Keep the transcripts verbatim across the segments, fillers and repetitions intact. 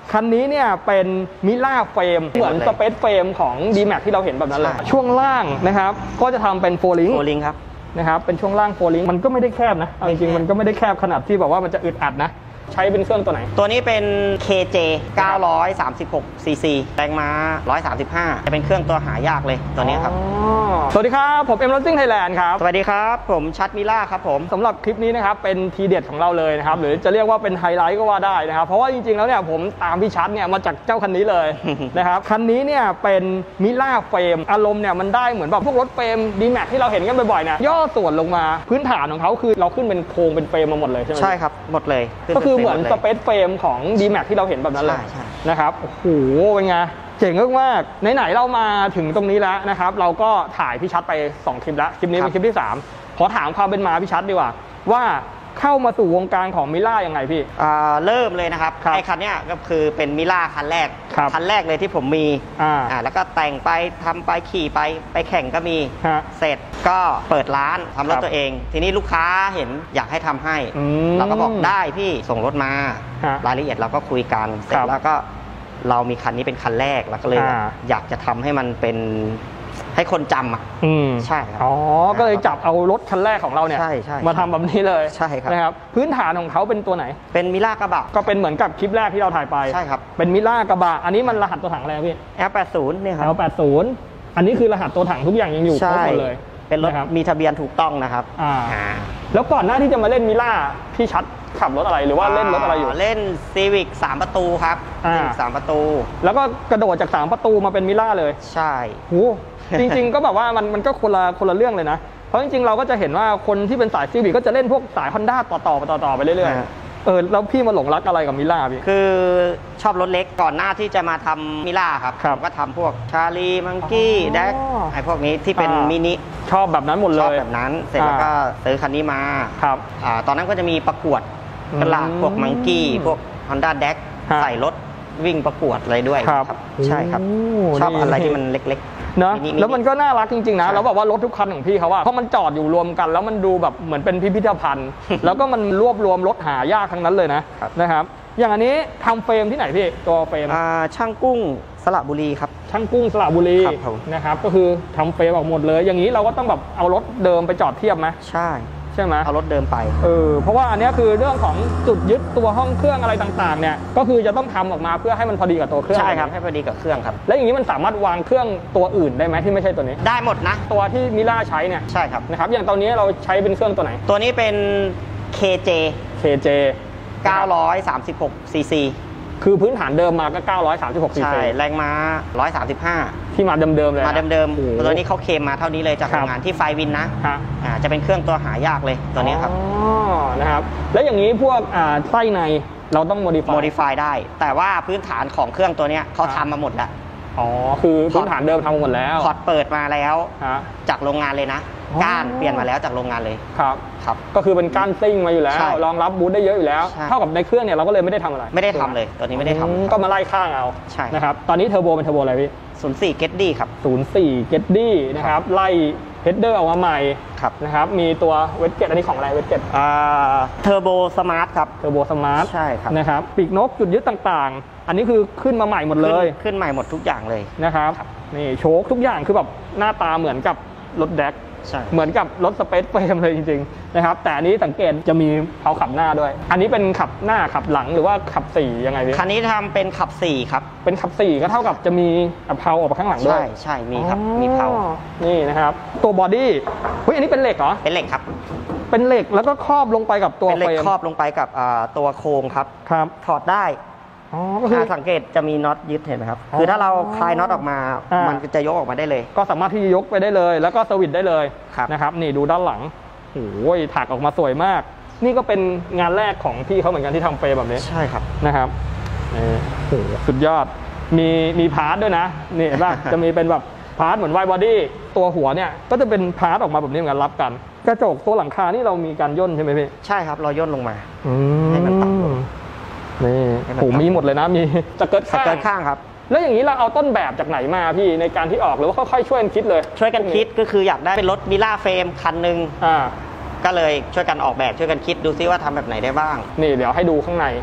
คันนี้เนี่ยเป็นมิล่าเฟรมเหมือนสเปซเฟรมของ ดี แม็ก ที่เราเห็นแบบนั้นเลยช่วงล่างนะครับก็จะทำเป็นโฟลิงโฟลิงครับนะครับเป็นช่วงล่างโฟลิงมันก็ไม่ได้แคบนะจริงๆมันก็ไม่ได้แคบขนาดที่แบบว่ามันจะอึดอัดนะใช้เป็นเครื่องตัวไหนตัวนี้เป็น เค เจ เก้าร้อยสามสิบหก ซี ซี แรงม้าหนึ่งร้อยสามสิบห้าจะเป็นเครื่องตัวหายากเลยตัวนี้ครับสวัสดีครับผมเอ็มรถซิ่งไทยแลนด์ครับสวัสดีครับผมชัดมิล่าครับผมสำหรับคลิปนี้นะครับเป็นทีเด็ดของเราเลยนะครับหรือจะเรียกว่าเป็นไฮไลท์ก็ว่าได้นะครับเพราะว่าจริงๆแล้วเนี่ยผมตามพี่ชัดเนี่ยมาจากเจ้าคันนี้เลย นะครับคันนี้เนี่ยเป็นมิล่าเฟรมอารมณ์เนี่ยมันได้เหมือนแบบพวกรถเฟรม ดี แม็ก ที่เราเห็นกันบ่อยๆเนี่ยย่อส่วนลงมาพื้นฐานของเขาคือเราขึ้นเป็นโครงเป็นเฟรมมาหมดเลยใช่ไหมใช่ครับหมดเลยก็คือเหมือนสเปซเฟรมของ ดี แม็ก ที่เราเห็นแบบนั้นเลยนะครับโอ้โหเป็นไงเจ๋งมากๆไหนๆเรามาถึงตรงนี้แล้วนะครับเราก็ถ่ายพี่ชัดไปสองคลิปแล้วคลิปนี้เป็นคลิปที่สามขอถามความเป็นมาพี่ชัดดีกว่าว่าเข้ามาสู่วงการของมิล่ายังไงพี่เริ่มเลยนะครับไอ้คันนี้ก็คือเป็นมิล่าคันแรกคันแรกเลยที่ผมมีอ่าแล้วก็แต่งไปทำไปขี่ไปไปแข่งก็มีเสร็จก็เปิดร้านทำรถตัวเองทีนี้ลูกค้าเห็นอยากให้ทำให้เราก็บอกได้พี่ส่งรถมารายละเอียดเราก็คุยกันเสร็จแล้วก็เรามีคันนี้เป็นคันแรกแล้วก็เลยอยากจะทำให้มันเป็นให้คนจำอ่ะใช่ครับอ๋อก็เลยจับเอารถคันแรกของเราเนี่ยมาทำแบบนี้เลยใช่ครับนะครับพื้นฐานของเขาเป็นตัวไหนเป็นมิล่ากระบะก็เป็นเหมือนกับคลิปแรกที่เราถ่ายไปใช่ครับเป็นมิล่ากระบะอันนี้มันรหัสตัวถังอะไรพี่แอล แปดสิบ เนี่ยครับแอล แปดสิบ อันนี้คือรหัสตัวถังทุกอย่างยังอยู่ครบหมดเลยเป็นรถมีทะเบียนถูกต้องนะครับอ่าแล้วก่อนหน้าที่จะมาเล่นมิล่าพี่ชัดขับรถอะไรหรือว่าเล่นรถอะไรอยู่เล่นซีวิกสามประตูครับซีวิกสามประตูแล้วก็กระโดดจากสามประตูมาเป็นมิล่าเลยใช่โหจริงๆก็แบบว่ามันมันก็คนละคนละเรื่องเลยนะเพราะจริงๆเราก็จะเห็นว่าคนที่เป็นสายซีวิกก็จะเล่นพวกสายฮอนด้าต่อต่อไปต่อต่อไปเรื่อยๆเออแล้วพี่มาหลงรักอะไรกับมิล่าพี่คือชอบรถเล็กก่อนหน้าที่จะมาทำมิล่าครับก็ทำพวกชาลีมังกี้แดกไอพวกนี้ที่เป็นมินิชอบแบบนั้นหมดเลยชอบแบบนั้นเสร็จแล้วก็ซื้อคันนี้มาครับตอนนั้นก็จะมีประกวดกระลาพวกมังกี้พวกฮอนด้าแดกใส่รถวิ่งประกวดอะไรด้วยครับใช่ครับชอบอะไรที่มันเล็กๆนะแล้วมันก็น่ารักจริงๆนะแล้วบอกว่ารถทุกคันของพี่เขาว่าเพราะมันจอดอยู่รวมกันแล้วมันดูแบบเหมือนเป็นพิพิธภัณฑ์แล้วก็มันรวบรวมรถหายากทั้งนั้นเลยนะนะครับอย่างอันนี้ทำเฟรมที่ไหนพี่ตัวเฟรมช่างกุ้งสระบุรีครับช่างกุ้งสระบุรีนะครับก็คือทำเฟรมออกหมดเลยอย่างนี้เราก็ต้องแบบเอารถเดิมไปจอดเทียบไหมใช่ใช่ไหมเอารถเดิมไปเออเพราะว่าอันนี้คือเรื่องของจุดยึดตัวห้องเครื่องอะไรต่างๆเนี่ยก็คือจะต้องทำออกมาเพื่อให้มันพอดีกับตัวเครื่องใช่ครับให้พอดีกับเครื่องครับแล้วอย่างนี้มันสามารถวางเครื่องตัวอื่นได้ไหมที่ไม่ใช่ตัวนี้ได้หมดนะตัวที่มิล่าใช้เนี่ยใช่ครับนะครับอย่างตอนนี้เราใช้เป็นเครื่องตัวไหนตัวนี้เป็น เค เจเค เจเก้าร้อยสามสิบหก ซี ซีคือพื้นฐานเดิมมาก็เก้าร้อยสามสิบหกซีซีใช่แรงม้าหนึ่งร้อยสามสิบห้าที่มาเดิมๆเลยมาเดิมๆตัวนี้เขาเคลมมาเท่านี้เลยจากโรงงานที่ไฟวินนะจะเป็นเครื่องตัวหายากเลยตัวนี้ครับอ๋อนะครับแล้วอย่างนี้พวกไส้ในเราต้อง modify modify ได้แต่ว่าพื้นฐานของเครื่องตัวนี้เขาทำมาหมดแล้วอ๋อคือพื้นฐานเดิมทำมาหมดแล้วพอร์ตเปิดมาแล้วจากโรงงานเลยนะก้านเปลี่ยนมาแล้วจากโรงงานเลยครับครับก็คือเป็นก้านซิ่งมาอยู่แล้วรองรับบูทได้เยอะอยู่แล้วเท่ากับในเครื่องเนี่ยเราก็เลยไม่ได้ทำอะไรไม่ได้ทำเลยตัวนี้ไม่ได้ทำก็มาไล่ข้างเอาใช่นะครับตอนนี้เทอร์โบเป็นเทอร์โบอะไรพี่ศูนย์สี่เกตดี้ครับศูนย์สี่เกตดี้นะครับไล่เฮดเดอร์ออกมาใหม่นะครับมีตัวเวทเกตอันนี้ของอะไรเวทเกตอ่าเทอร์โบสมาร์ทครับเทอร์โบสมาร์ทใช่ครับนะครับปีกนกจุดยึดต่างๆอันนี้คือขึ้นมาใหม่หมดเลยขึ้นใหม่หมดทุกอย่างเลยนะครับนี่โชคทุกอย่างคือแบบหน้าตาเหมือนกับรถแดกเหมือนกับรถสเปซเฟรมเลยจริงๆนะครับแต่อันนี้สังเกตจะมีเพลาขับหน้าด้วยอันนี้เป็นขับหน้าขับหลังหรือว่าขับสี่ยังไงพี่คันนี้ทำเป็นขับสี่ครับเป็นขับสี่ก็เท่ากับจะมีเพลาออกมาข้างหลังด้วยใช่ใช่มีครับมีเพลานี่นะครับตัวบอดี้เฮ้ยอันนี้เป็นเหล็กเหรอเป็นเหล็กครับเป็นเหล็กแล้วก็ครอบลงไปกับตัวเฟรมเป็นเหล็กครอบลงไปกับตัวโครงครับครับถอดได้อ๋อก็คือสังเกตจะมีน็อตยึดเห็นไหมครับคือถ้าเราคลายน็อตออกมามันจะยกออกมาได้เลยก็สามารถที่จะยกไปได้เลยแล้วก็สวิตช์ได้เลยนะครับนี่ดูด้านหลังโอ้ยถักออกมาสวยมากนี่ก็เป็นงานแรกของพี่เขาเหมือนกันที่ทำเฟรมแบบนี้ใช่ครับนะครับนี่โอ้สุดยอดมีมีพาร์ทด้วยนะนี่เห็นป่ะจะมีเป็นแบบพาร์ทเหมือนไวบอดี้ตัวหัวเนี่ยก็จะเป็นพาร์ทออกมาแบบนี้เหมือนกันรับกันกระจกตัวหลังคานี่เรามีการย่นใช่ไหมพี่ใช่ครับเราย่นลงมาให้มันต่ำลงนี่โหมีหมดเลยนะมีจะเกิดข้างเกิดข้างครับแล้วอย่างนี้เราเอาต้นแบบจากไหนมาพี่ในการที่ออกหรือว่าค่อยๆช่วยกันคิดเลยช่วยกันคิดก็คืออยากได้เป็นรถมิล่าเฟรมคันหนึ่งก็เลยช่วยกันออกแบบช่วยกันคิดดูซิว่าทำแบบไหนได้บ้างนี่เดี๋ยวให้ดูข้างใน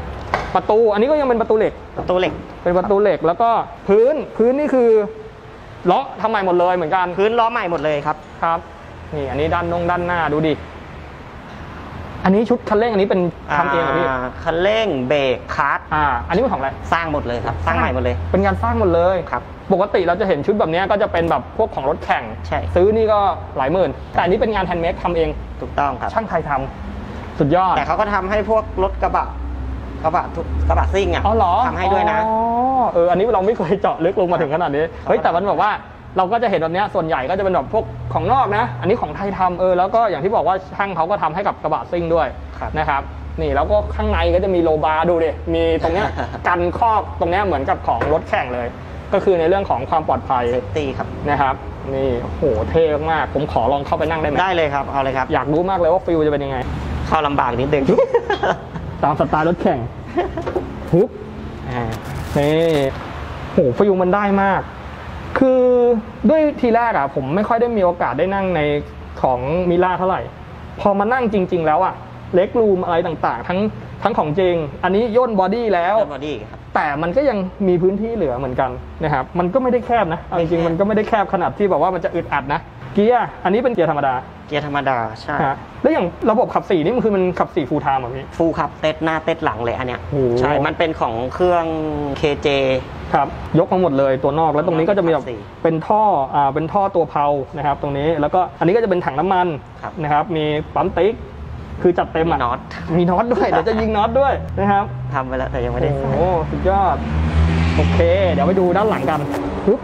ประตูอันนี้ก็ยังเป็นประตูเหล็กประตูเหล็กเป็นประตูเหล็กแล้วก็พื้นพื้นนี่คือเลาะทำใหม่หมดเลยเหมือนกันพื้นล้อใหม่หมดเลยครับครับนี่อันนี้ด้านนงด้านหน้าดูดิอันนี้ชุดคันเร่งอันนี้เป็นทำเองเหรอพี่คันเร่งเบรกคลัตช์อ่าอันนี้เป็นของอะไรสร้างหมดเลยครับสร้างใหม่หมดเลยเป็นงานสร้างหมดเลยครับปกติเราจะเห็นชุดแบบนี้ก็จะเป็นแบบพวกของรถแข่งใช่ซื้อนี่ก็หลายหมื่นแต่อันนี้เป็นงานแฮนด์เมดทำเองถูกต้องครับช่างไทยทำสุดยอดแต่เขาก็ทำให้พวกรถกระบะกระบะทุกกระบะซิ่งอ่ะทำให้ด้วยนะอ๋อเอออันนี้เราไม่เคยเจาะลึกลงมาถึงขนาดนี้เฮ้ยแต่มันบอกว่าเราก็จะเห็นแบบนี้ส่วนใหญ่ก็จะเป็นแบบพวกของนอกนะอันนี้ของไทยทำเออแล้วก็อย่างที่บอกว่าช่างเขาก็ทำให้กับกระบะซิ่งด้วยนะครับนี่แล้วก็ข้างในก็จะมีโลบาร์ดูดิมีตรงเนี้ยกันครอบตรงเนี้ยเหมือนกับของรถแข่งเลยก็คือในเรื่องของความปลอดภัยเซฟตี้ครับนะครับนี่โอ้โหเท่มากผมขอลองเข้าไปนั่งได้ไหมได้เลยครับเอาเลยครับอยากรู้มากเลยว่าฟิลจะเป็นยังไงเข้าลำบากนิดนึงตามสไตล์รถแข่งฮึบอ่านี่โหฟิลมันได้มากคือด้วยทีแรกอะผมไม่ค่อยได้มีโอกาสได้นั่งในของมิล่าเท่าไหร่พอมานั่งจริงๆแล้วอะเล็กรูมอะไรต่างๆทั้งทั้งของจริงอันนี้ย่นบอดี้แล้วบอดี้ครับแต่มันก็ยังมีพื้นที่เหลือเหมือนกันนะครับมันก็ไม่ได้แคบนะจริงๆมันก็ไม่ได้แคบขนาดที่แบบว่ามันจะอึดอัดนะเกียร์อันนี้เป็นเกียร์ธรรมดาเกียร์ธรรมดาใช่แล้วอย่างระบบขับสี่นี่มันคือมันขับสี่ฟูลไทม์อ่ะพี่ฟูลครับเต็ดหน้าเต็ดหลังเลยอันเนี้ยใช่มันเป็นของเครื่อง เค เจครับยกมาหมดเลยตัวนอกแล้วตรงนี้ก็จะมีแบบเป็นท่ออ่าเป็นท่อตัวเพลานะครับตรงนี้แล้วก็อันนี้ก็จะเป็นถังน้ำมันนะครับมีปั๊มติ๊กคือจัดเต็มอ่ะน็อตมีน็อตด้วยเดี๋ยวจะยิงน็อตด้วยนะครับทำไปแล้วแต่ยังไม่ได้ใส่โอ้สุดยอดโอเคเดี๋ยวไปดูด้านหลังกันปึ๊บ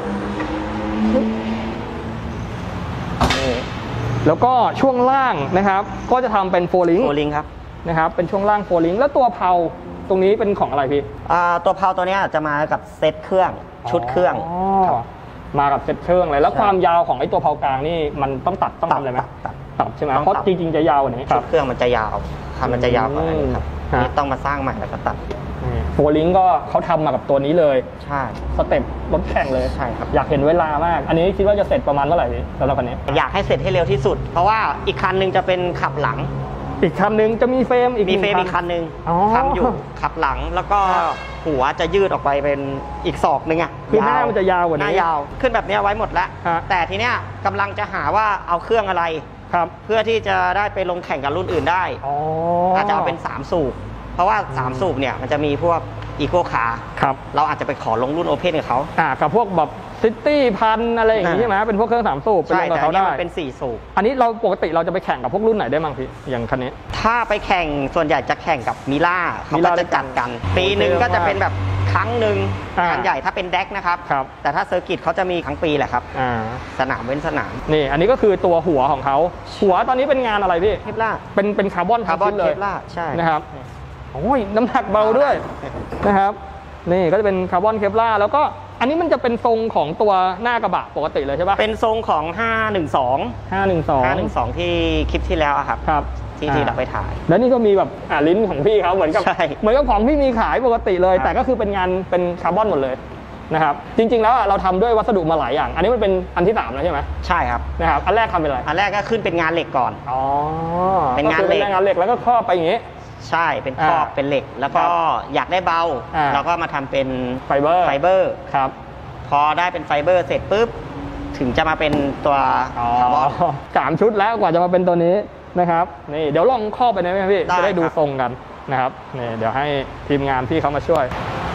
แล้วก็ช่วงล่างนะครับก็จะทำเป็นโฟลิงโฟลิงครับนะครับเป็นช่วงล่างโฟลิงแล้วตัวเพลาตรงนี้เป็นของอะไรพี่อ่าตัวเพลาตัวนี้จะมากับเซตเครื่องชุดเครื่องมากับเซตเครื่องเลยแล้วความยาวของไอ้ตัวเพลากลางนี่มันต้องตัดต้องทำอะไรไหมตัดตัดใช่ไหมเพราะจริงๆจะยาวกว่านี้ชุดเครื่องมันจะยาวทำมันจะยาวกว่านี้ครับนี่ต้องมาสร้างใหม่แล้วก็ตัดโฟลิงก็เขาทำมากับตัวนี้เลยใช่สเต็ปรถแข่งเลยใช่ครับอยากเห็นเวลามากอันนี้คิดว่าจะเสร็จประมาณเมื่อไหร่พี่สำหรับคันนี้อยากให้เสร็จให้เร็วที่สุดเพราะว่าอีกคันนึงจะเป็นขับหลังอีกคันนึงจะมีเฟรมอีกมีเฟรมอีกคันนึงทำอยู่ขับหลังแล้วก็หัวจะยืดออกไปเป็นอีกศอกนึงอ่ะคือหน้ามันจะยาวกว่านี้หน้ายาวขึ้นแบบนี้ไว้หมดแล้วแต่ทีเนี้ยกำลังจะหาว่าเอาเครื่องอะไรครับเพื่อที่จะได้ไปลงแข่งกับรุ่นอื่นได้อาจจะเอาเป็นสามสูบเพราะว่าสามสูบเนี่ยมันจะมีพวกอีโก้คาร์ครับเราอาจจะไปขอลงรุ่นโอเพ่นกับเขาอ่ากับพวกแบบซิตี้พันอะไรอย่างนี้ใช่ไหมเป็นพวกเครื่องสามสูบใช่แต่อันนี้มันเป็นสี่สูบอันนี้เราปกติเราจะไปแข่งกับพวกรุ่นไหนได้บ้างพี่อย่างคันนี้ถ้าไปแข่งส่วนใหญ่จะแข่งกับมิล่าเขาก็จะจัดกันปีหนึ่งก็จะเป็นแบบครั้งหนึ่งคันใหญ่ถ้าเป็นแดกนะครับแต่ถ้าเซอร์กิตเขาจะมีทั้งปีแหละครับสนามเว้นสนามนี่อันนี้ก็คือตัวหัวของเขาหัวตอนนี้เป็นงานอะไรพี่เคปล่าเป็นเป็นคาร์บอนคาร์บอนเลยเคปล่าใช่นะครับโอ้ยน้ำหนักเบาด้วยนะครับนี่ก็จะเป็นคาร์บอนเคปล่าแล้วก็อันนี้มันจะเป็นทรงของตัวหน้ากระบะปกติเลยใช่ปะเป็นทรงของห้าหนึ่งสองห้าหนึ่งสองห้าหนึ่งสองที่คลิปที่แล้วครับครับที่ที่เราไปถ่ายแล้วนี่ก็มีแบบอ่าลิ้นของพี่เขาเหมือนกับเหมือนกับของที่มีขายปกติเลยแต่ก็คือเป็นงานเป็นคาร์บอนหมดเลยนะครับจริงๆแล้วเราทำด้วยวัสดุมาหลายอย่างอันนี้มันเป็นอันที่สามแล้วใช่ไหมใช่ครับนะครับอันแรกทำเป็นอะไรอันแรกก็ขึ้นเป็นงานเหล็กก่อนอ๋อเป็นงานเหล็กงานเหล็กแล้วก็ครอบไปอย่างงี้ใช่เป็นครอบเป็นเหล็กแล้วก็อยากได้เบาเราก็มาทำเป็นไฟเบอร์ไฟเบอร์ครับพอได้เป็นไฟเบอร์เสร็จปุ๊บถึงจะมาเป็นตัวคาร์บอนสามชุดแล้วกว่าจะมาเป็นตัวนี้นะครับนี่เดี๋ยวลองครอบไปได้ไหมพี่จะได้ดูทรงกันนะครับนี่เดี๋ยวให้ทีมงานพี่เขามาช่วย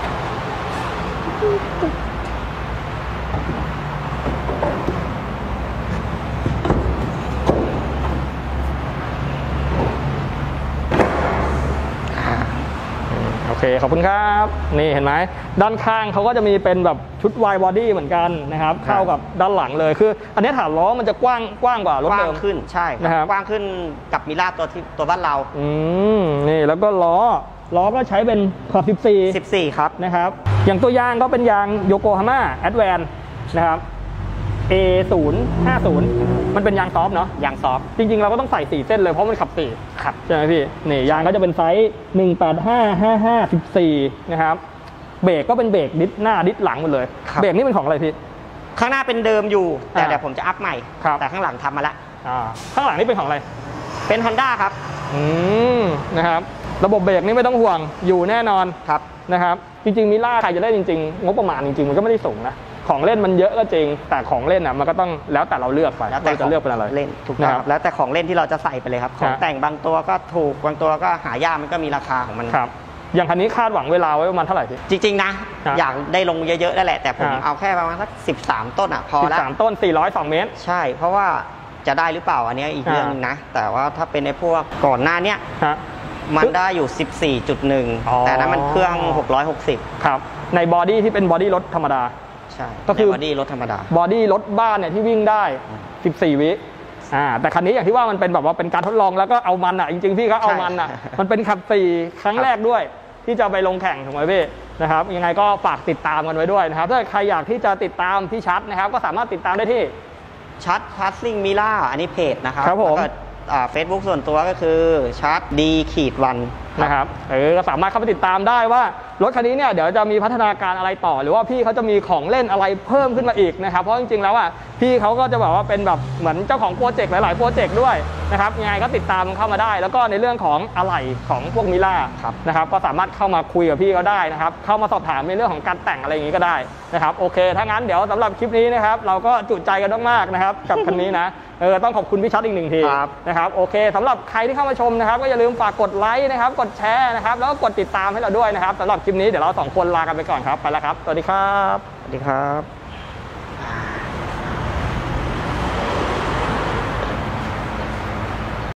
โอเคขอบคุณครับนี่เห็นไหมด้านข้างเขาก็จะมีเป็นแบบชุดไวด์บอดี้เหมือนกันนะครับเข้ากับด้านหลังเลยคืออันนี้ฐานล้อมันจะกว้างกว้างกว่ารถเดิมขึ้นใช่นะครับกว้างขึ้นกับมิล่าตัวที่ตัวบ้านเราอืมนี่แล้วก็ล้อล้อก็ใช้เป็นขอบสิบสี่สิบสี่ครับนะครับอย่างตัวยางก็เป็นยางโยโกฮาม่าแอดแวนนะครับ เอ ศูนย์ ห้าศูนย์ มันเป็นยางซอฟเนาะยางซอฟจริงๆเราก็ต้องใส่สี่เส้นเลยเพราะมันขับสี่ครับใช่ไหมพี่นี่ยางก็จะเป็นไซส์หนึ่งแปดห้า ห้าห้า สิบสี่นะครับเบรกก็เป็นเบรกดิสหน้าดิสหลังหมดเลยเบรกนี่เป็นของอะไรพี่ข้างหน้าเป็นเดิมอยู่แต่เดี๋ยวผมจะอัพใหม่แต่ข้างหลังทำมาละข้างหลังนี่เป็นของอะไรเป็น Honda ครับอืมนะครับระบบเบรกนี่ไม่ต้องห่วงอยู่แน่นอนครับนะครับจริงๆมิล่าใครจะได้จริงๆงบประมาณจริงๆมันก็ไม่ได้สูงนะของเล่นมันเยอะก็จริงแต่ของเล่นอ่ะมันก็ต้องแล้วแต่เราเลือกไปแล้วแต่จะเลือกเป็นอะไรเล่นถูกต้องแล้วแต่ของเล่นที่เราจะใส่ไปเลยครับของแต่งบางตัวก็ถูกบางตัวก็หายากมันก็มีราคาของมันครับอย่างคันนี้คาดหวังเวลาไว้ประมาณเท่าไหร่พี่จริงๆนะอยากได้ลงเยอะๆได้แหละแต่ผมเอาแค่ประมาณสักสิบสามต้นอ่ะพอแล้วสิบสามต้นสี่ร้อยสองเมตรใช่เพราะว่าจะได้หรือเปล่าอันนี้อีกเรื่องนึงนะแต่ว่าถ้าเป็นในพวกก่อนหน้าเนี้ยมันได้อยู่ สิบสี่จุดหนึ่ง แต่นั้นมันเครื่องหกร้อยหกสิบครับในบอดี้ที่เป็นบอดี้รถธรรมดาใช่ก็คือบอดี้รถธรรมดาบอดี้รถบ้านเนี่ยที่วิ่งได้สิบสี่วิอ่าแต่คันนี้อย่างที่ว่ามันเป็นแบบว่าเป็นการทดลองแล้วก็เอามันอ่ะจริงๆพี่เขาเอามันอ่ะมันเป็นขับสี่ครั้งแรกด้วยที่จะไปลงแข่งถูกไหมพี่นะครับยังไงก็ฝากติดตามกันไว้ด้วยนะครับถ้าใครอยากที่จะติดตามพี่ชัดนะครับก็สามารถติดตามได้ที่ชัดพัสซิ่งมิล่าอันนี้เพจนะครับครับผมเฟซบุ๊กส่วนตัวก็คือชัดดีขีดวันนะครับเออก็สามารถเข้าไปติดตามได้ว่ารถคันนี้เนี่ยเดี๋ยวจะมีพัฒนาการอะไรต่อหรือว่าพี่เขาจะมีของเล่นอะไรเพิ่มขึ้นมาอีกนะครับเพราะจริงๆแล้วอ่ะพี่เขาก็จะแบบว่าเป็นแบบเหมือนเจ้าของโปรเจกต์หลายๆโปรเจกต์ด้วยนะครับยังไงก็ติดตามเข้ามาได้แล้วก็ในเรื่องของอะไหล่ของพวกมิล่านะครับก็สามารถเข้ามาคุยกับพี่เขาได้นะครับเข้ามาสอบถามในเรื่องของการแต่งอะไรอย่างนี้ก็ได้นะครับโอเคถ้างั้นเดี๋ยวสำหรับคลิปนี้นะครับเราก็จุใจกันมากๆนะครับกับคันนี้นะเออต้องขอบคุณพี่ชัดอีกหนึ่งทีนะครับโอเคสำหรับใครที่เข้ามาชมนะครับก็อย่าลืมฝากกดไลค์นะครับกดแชร์นะครับแล้วก็กดติดตามให้เราด้วยนะครับสำหรับคลิปนี้เดี๋ยวเราสองคนลากันไปก่อนครับไปแล้วครับสวัสดีครับสวัสดีครับ